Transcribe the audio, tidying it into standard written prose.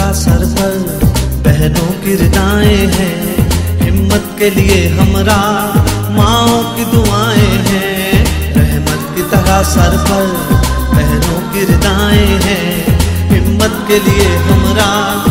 तरह सर पर बहनों की रिदाएं हैं, हिम्मत के लिए हमरा माओ की दुआएं हैं। रहमत की तरह सर पर बहनों की रिदाएं हैं, हिम्मत के लिए हमरा